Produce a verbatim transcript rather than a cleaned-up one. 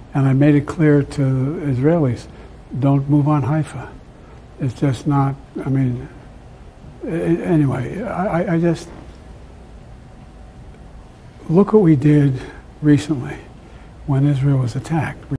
And I made it clear to Israelis, don't move on Haifa. It's just not, I mean, anyway, I, I just, look what we did recently when Israel was attacked.